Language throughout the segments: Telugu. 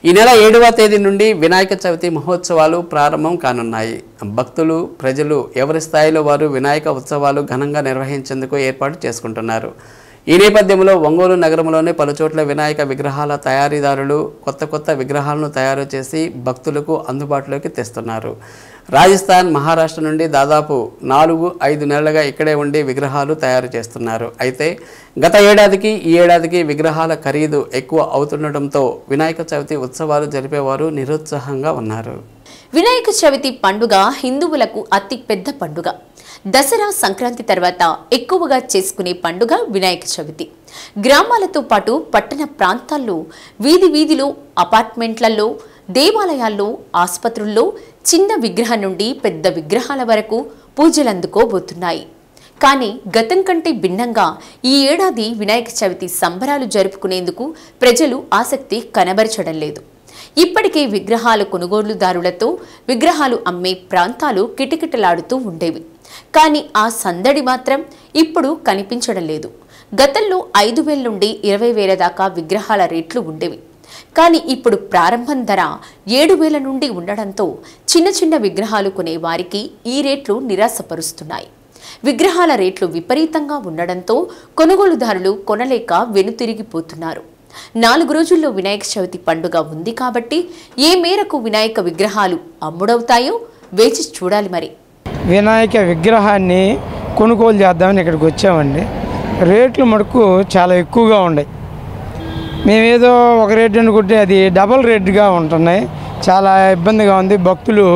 ఈ నెల 7వ తేదీ నుండి వినాయక చవితి మహోత్సవాలు ప్రారంభం కానున్నాయి. భక్తులు, ప్రజలు ఎవరి స్థాయిలో వారు వినాయక ఉత్సవాలు ఘనంగా నిర్వహించేందుకు ఏర్పాటు చేసుకుంటున్నారు. ఈ నేపథ్యంలో ఒంగోలు నగరంలోని పలుచోట్ల వినాయక విగ్రహాల తయారీదారులు కొత్త విగ్రహాలను తయారు చేసి భక్తులకు అందుబాటులోకి తెస్తున్నారు. రాజస్థాన్, మహారాష్ట్ర నుండి దాదాపు 4-5 నెలలుగా ఇక్కడే ఉండి విగ్రహాలు తయారు చేస్తున్నారు. అయితే గత ఏడాదికి ఈ ఏడాదికి విగ్రహాల ఖరీదు ఎక్కువ అవుతుండటంతో వినాయక చవితి ఉత్సవాలు జరిపేవారు నిరుత్సాహంగా ఉన్నారు. వినాయక చవితి పండుగ హిందువులకు అతి పెద్ద పండుగ. దసరా, సంక్రాంతి తర్వాత ఎక్కువగా చేసుకునే పండుగ వినాయక చవితి. గ్రామాలతో పాటు పట్టణ ప్రాంతాల్లో, వీధిలో, అపార్ట్మెంట్లలో, దేవాలయాల్లో, ఆసుపత్రుల్లో చిన్న విగ్రహం నుండి పెద్ద విగ్రహాల వరకు పూజలందుకోబోతున్నాయి. కానీ గతం కంటే భిన్నంగా ఈ ఏడాది వినాయక చవితి సంబరాలు జరుపుకునేందుకు ప్రజలు ఆసక్తి కనబరచడం లేదు. ఇప్పటికే విగ్రహాల కొనుగోలుదారులతో విగ్రహాలు అమ్మే ప్రాంతాలు కిటకిటలాడుతూ ఉండేవి. కానీ ఆ సందడి మాత్రం ఇప్పుడు కనిపించడం లేదు. గతంలో 5,000 నుండి 20,000 దాకా విగ్రహాల రేట్లు ఉండేవి. కానీ ఇప్పుడు ప్రారంభం ధర 7,000 నుండి ఉండడంతో చిన్న విగ్రహాలు కొనే వారికి ఈ రేట్లు నిరాశపరుస్తున్నాయి. విగ్రహాల రేట్లు విపరీతంగా ఉండడంతో కొనుగోలుదారులు కొనలేక వెనుతిరిగిపోతున్నారు. 4 రోజుల్లో వినాయక చవితి పండుగ ఉంది కాబట్టి ఏ మేరకు వినాయక విగ్రహాలు అమ్ముడవుతాయో వేచి చూడాలి. మరి వినాయక విగ్రహాన్ని కొనుగోలు చేద్దామని ఇక్కడికి వచ్చామండి. రేట్లు మటుకు చాలా ఎక్కువగా ఉన్నాయి. మేమేదో ఒక రేట్ అనుకుంటే అది డబల్ రేట్గా ఉంటున్నాయి. చాలా ఇబ్బందిగా ఉంది. భక్తులు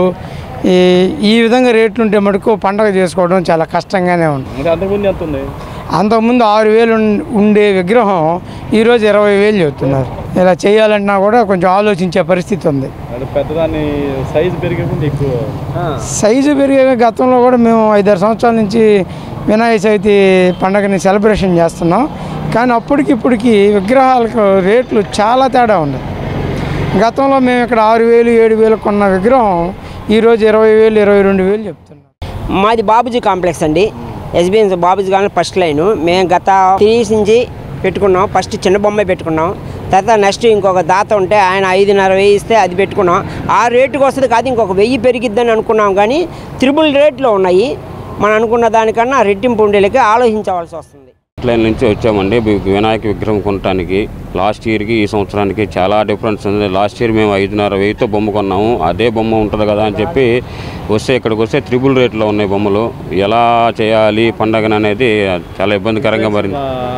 ఈ విధంగా రేట్లు ఉంటే మటుకు పండగ చేసుకోవడం చాలా కష్టంగానే ఉంది. అంతకుముందు 6,000 ఉండే విగ్రహం ఈరోజు 20,000 చెబుతున్నారు. ఇలా చేయాలన్నా కూడా కొంచెం ఆలోచించే పరిస్థితి ఉంది. సైజు పెరిగే గతంలో కూడా మేము 5-6 సంవత్సరాల నుంచి వినాయక చవితి పండుగని సెలబ్రేషన్ చేస్తున్నాం. కానీ ఇప్పటికి విగ్రహాలకు రేట్లు చాలా తేడా ఉన్నాయి. గతంలో మేము ఇక్కడ 6,000-7,000 కొన్న విగ్రహం ఈరోజు 20,000-22,000 చెప్తున్నాం. మాది బాబుజీ కాంప్లెక్స్ అండి. SBN Babuji complex first line. మేము గత 3 years నుంచి పెట్టుకున్నాం. ఫస్ట్ చిన్న బొమ్మ పెట్టుకున్నాం. తర్వాత నెక్స్ట్ ఇంకొక దాత ఉంటే ఆయన 5,500 ఇస్తే అది పెట్టుకున్నాం. ఆ రేటుకి వస్తుంది కాదు, ఇంకొక 1000 పెరిగిద్దని అనుకున్నాం. కానీ త్రిబుల్ రేట్లో ఉన్నాయి. మనం అనుకున్న దానికన్నా రెట్టింపు ఉండేలకి ఆలోచించవలసి వస్తుంది. లైన్ నుంచి వచ్చామండి వినాయక విగ్రహం కొనడానికి. లాస్ట్ ఇయర్కి ఈ సంవత్సరానికి చాలా డిఫరెన్స్ ఉంది. లాస్ట్ ఇయర్ మేము 5,500తో బొమ్మ కొన్నాము. అదే బొమ్మ ఉంటుంది కదా అని చెప్పి వస్తే ఇక్కడికి వస్తే త్రిబుల్ రేట్లో ఉన్నాయి బొమ్మలు. ఎలా చేయాలి పండగను అనేది చాలా ఇబ్బందికరంగా మారింది.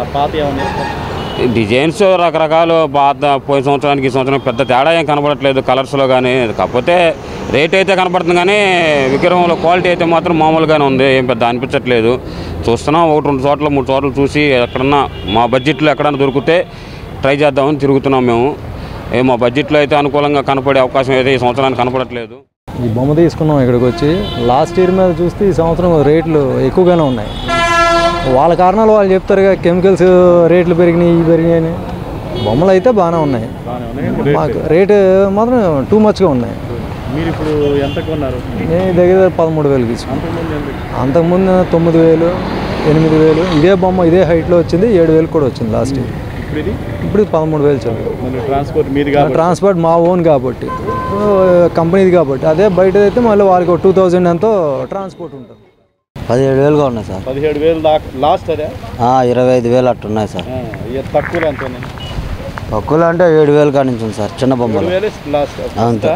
డిజైన్స్ రకరకాలు పోయిన సంవత్సరానికి ఈ సంవత్సరానికి పెద్ద తేడా ఏం కనబడట్లేదు కలర్స్లో కానీ. కాకపోతే రేట్ అయితే కనబడుతుంది కానీ విగ్రహంలో క్వాలిటీ అయితే మాత్రం మామూలుగానే ఉంది. ఏం పెద్ద అనిపించట్లేదు. చూస్తున్నాం 1-2 చోట్ల 3 చోట్ల చూసి ఎక్కడన్నా మా బడ్జెట్లో ఎక్కడన్నా దొరికితే ట్రై చేద్దామని తిరుగుతున్నాం మేము. మా బడ్జెట్లో అయితే అనుకూలంగా కనపడే అవకాశం అయితే ఈ సంవత్సరానికి కనపడట్లేదు. ఈ బొమ్మ తీసుకున్నాం ఇక్కడికి వచ్చి. లాస్ట్ ఇయర్ మీద చూస్తే ఈ సంవత్సరం రేట్లు ఎక్కువగానే ఉన్నాయి. వాళ్ళ కారణాలు వాళ్ళు చెప్తారుగా, కెమికల్స్ రేట్లు పెరిగినాయి అని. బొమ్మలు అయితే బాగానే ఉన్నాయి. మాకు రేటు మాత్రం టూ మచ్గా ఉన్నాయి. మీరు ఇప్పుడు ఎంత కొన్నారు? నేను దగ్గర 13,000 తీసుకున్నాను. అంతకుముందు 9,000, 8,000. ఇదే బొమ్మ ఇదే హైట్లో వచ్చింది. 7,000 కూడా వచ్చింది లాస్ట్ ఇయర్. ఇప్పుడు 13,000 చదువు. ట్రాన్స్పోర్ట్ మా ఓన్ కాబట్టి, కంపెనీది కాబట్టి. అదే బయట అయితే మళ్ళీ వాళ్ళకి 2,000 ఎంతో ట్రాన్స్పోర్ట్ ఉంటుంది. 17,000గా ఉన్నాయి సార్. 17,000 దాకా లాస్ట్ అదే. 25,000 అట్టున్నాయి సార్. తక్కువ అంతే. తక్కువలో అంటే 7,000 కాడి నుంచి ఉంది సార్ చిన్న బొమ్మలు. అవును సార్.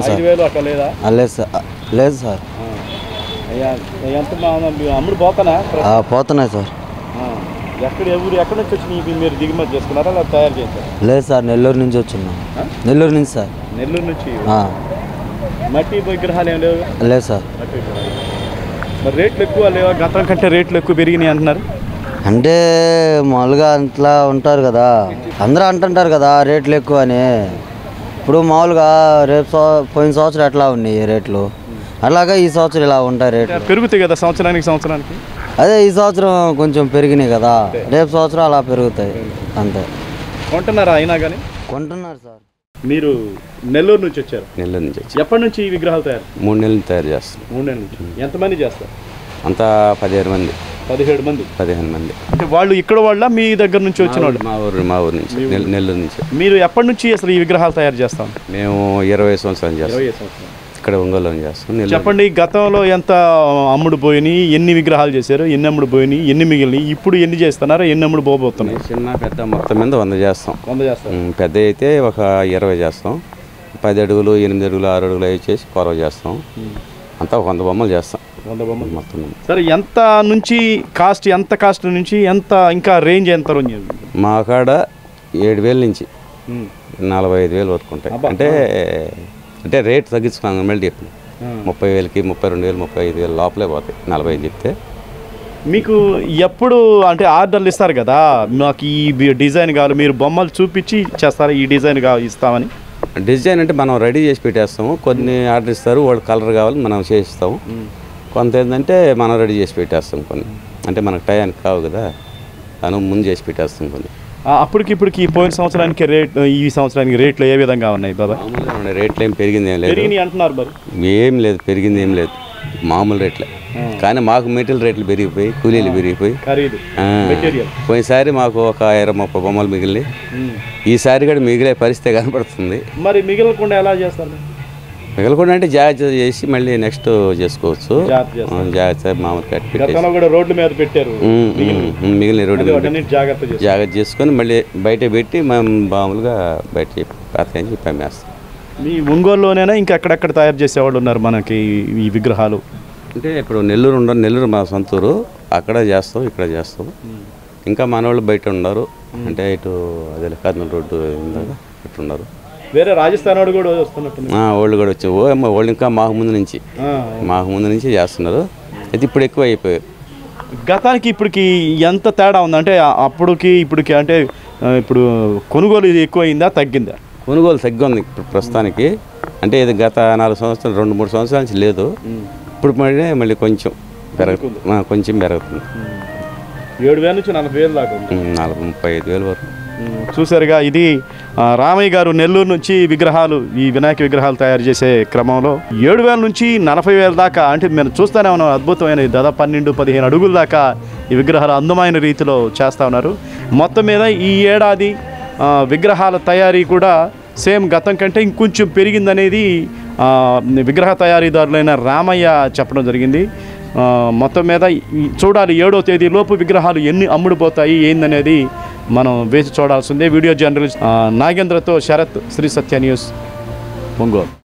లేదు సార్. లేదు సార్. అమ్ముడు పోతున్నాయి సార్. ఎక్కడి నుంచి వచ్చి మీరు దిగుమతి చేసుకున్నారా లేదా తయారు చేశారు? లేదు సార్, నెల్లూరు నుంచి వచ్చిన్నాం. నెల్లూరు నుంచి సార్. నెల్లూరు నుంచి మట్టి విగ్రహాలు ఏం లేవు? లేదు సార్. మరి రేట్లు ఎక్కువ లేవా? గతం కంటే రేట్లు ఎక్కువ పెరిగినాయి అంటున్నారు. అంటే మామూలుగా అట్లా ఉంటారు కదా, అందరూ అంటుంటారు కదా రేట్లు ఎక్కువ అని. ఇప్పుడు మామూలుగా పోయిన సంవత్సరం ఎట్లా ఉన్నాయి రేట్లు, అలాగే ఈ సంవత్సరం ఇలా ఉంటాయి రేట్లు. పెరుగుతాయి కదా సంవత్సరానికి. అదే ఈ సంవత్సరం కొంచెం పెరిగినాయి కదా, రేపు సంవత్సరం అలా పెరుగుతాయి అంతే. కొంటున్నారా? అయినా కానీ కొంటున్నారు సార్. మీరు నెల్లూరు నుంచి వచ్చారు? నెల్లూరు నుంచి. ఎప్పటి నుంచి ఈ విగ్రహాలు తయారు? 3 నెలలు తయారు చేస్తారు. 3 నెలల నుంచి. ఎంతమంది చేస్తారు? అంతా 17 మంది. 17 మంది. 15 మంది. అంటే వాళ్ళు ఇక్కడ వాళ్ళ మీ దగ్గర నుంచి వచ్చిన వాళ్ళు? మా ఊరు నుంచి, నెల్లూరు నుంచి. మీరు ఎప్పటి నుంచి అసలు ఈ విగ్రహాలు తయారు చేస్తాం? మేము 20 సంవత్సరాలు చేస్తాం. ఇక్కడ ఒంగోలులో చేస్తాం. చెప్పండి, గతంలో ఎంత అమ్ముడు పోయినాయి, ఎన్ని విగ్రహాలు చేశారు, ఎన్ని అమ్ముడు పోయినాయి, ఎన్ని మిగిలినాయి, ఇప్పుడు ఎన్ని చేస్తున్నారో, ఎన్ని అమ్ముడు పోబోతున్నాయి? చిన్న పెద్ద మొత్తం మీద 100 చేస్తాం. 100 చేస్తాం. పెద్ద అయితే ఒక 20 చేస్తాం. 10 అడుగులు, 8 అడుగులు, 6 అడుగులు అవి చేసి పొరవ చేస్తాం. అంతా 100 బొమ్మలు చేస్తాం. 100 బొమ్మలు మొత్తం. సరే, ఎంత నుంచి కాస్ట్, ఎంత కాస్ట్ నుంచి ఎంత, ఇంకా రేంజ్ ఎంత? మా కాడ 7,000 నుంచి 45,000 వరకు ఉంటాయి. అంటే రేట్ తగ్గించుకున్నాను. మళ్ళీ చెప్పిన 30,000కి 32,000, 35,000 లోపలే పోతాయి. 45 చెప్తే. మీకు ఎప్పుడు అంటే ఆర్డర్లు ఇస్తారు కదా, మాకు ఈ డిజైన్ కావాలి, మీరు బొమ్మలు చూపించి చేస్తారా ఈ డిజైన్ ఇస్తామని? డిజైన్ అంటే మనం రెడీ చేసి పెట్టేస్తాము. కొన్ని ఆర్డర్ ఇస్తారు, వాళ్ళు కలర్ కావాలి మనం చేయిస్తాము. కొంత ఏంటంటే మనం రెడీ చేసి పెట్టేస్తాం. కొన్ని అంటే మనకు టయానికి కావు కదా, మనం ముందు చేసి పెట్టేస్తాం. కొన్ని అప్పటికి పోయిన సంవత్సరానికి రేట్, ఈ సంవత్సరానికి రేట్లు ఏ విధంగా ఉన్నాయి బాబా? రేట్లు ఏం పెరిగింది ఏం లేదు. అంటున్నారు మరి? ఏం లేదు, పెరిగింది ఏం లేదు, మామూలు రేట్లే. కానీ మాకు మెటీరియల్ రేట్లు పెరిగిపోయి, కూలీలు పెరిగిపోయి. పోయినసారి మాకు ఒక 20-30 బొమ్మలు మిగిలి, ఈసారి కూడా మిగిలే పరిస్థితి కనపడుతుంది. మరి మిగలకుండా ఎలా చేస్తారు? మిగలకుండా అంటే జాగ్రత్త చేసి మళ్ళీ నెక్స్ట్ చేసుకోవచ్చు. జాగ్రత్త మామూలు కట్టి రోడ్ల మీద పెట్టారు, మిగిలిన రోడ్డు జాగ్రత్త చేసుకొని మళ్ళీ బయట పెట్టి మేము మామూలుగా బయట చెప్పి పంపేస్తాం. మీ ఒంగోలులోనైనా ఇంకా ఎక్కడెక్కడ తయారు చేసేవాళ్ళు ఉన్నారు మనకి ఈ విగ్రహాలు? అంటే ఇప్పుడు నెల్లూరు మా సొంతూరు, అక్కడ చేస్తాం, ఇక్కడ చేస్తాం. ఇంకా మన వాళ్ళు బయట ఉన్నారు. అంటే ఇటు అదే కర్నూలు రోడ్డు ఇటు ఉన్నారు. వేరే రాజస్థాన్ వాళ్ళు కూడా వస్తున్నట్టు? వాళ్ళు కూడా వచ్చి వాళ్ళు ఇంకా మాకు ముందు నుంచి చేస్తున్నారు. అయితే ఇప్పుడు ఎక్కువ అయిపోయారు. గతానికి ఇప్పటికి ఎంత తేడా ఉంది? అంటే అప్పుడుకి ఇప్పటికి, అంటే ఇప్పుడు కొనుగోలు ఎక్కువ అయిందా, తగ్గిందా? కొనుగోలు తగ్గింది ఇప్పుడు ప్రస్తుతానికి. అంటే ఇది గత 4 సంవత్సరాలు, 2-3 సంవత్సరాల నుంచి లేదు. ఇప్పుడు మళ్ళీ కొంచెం పెరుగుతుంది. 7,000 నుంచి 40,000 దాకా, 35,000 వరకు. చూసారుగా, ఇది రామయ్య గారు నెల్లూరు నుంచి విగ్రహాలు, ఈ వినాయక విగ్రహాలు తయారు చేసే క్రమంలో 7,000 నుంచి 40,000 దాకా, అంటే మేము చూస్తూనే ఉన్నాం, అద్భుతమైన దాదాపు 12-15 అడుగుల దాకా ఈ విగ్రహాలు అందమైన రీతిలో చేస్తూ ఉన్నారు. మొత్తం మీద ఈ ఏడాది విగ్రహాల తయారీ కూడా సేమ్ గతం కంటే ఇంకొంచెం పెరిగిందనేది విగ్రహ తయారీదారులైన రామయ్య చెప్పడం జరిగింది. మొత్తం మీద చూడాలి, 7వ తేదీలోపు విగ్రహాలు ఎన్ని అమ్ముడుపోతాయి ఏందనేది మనం వేసి చూడాల్సిందే. వీడియో జర్నలిస్ట్ నాగేంద్రతో శరత్, శ్రీ సత్య న్యూస్, ఒంగోలు.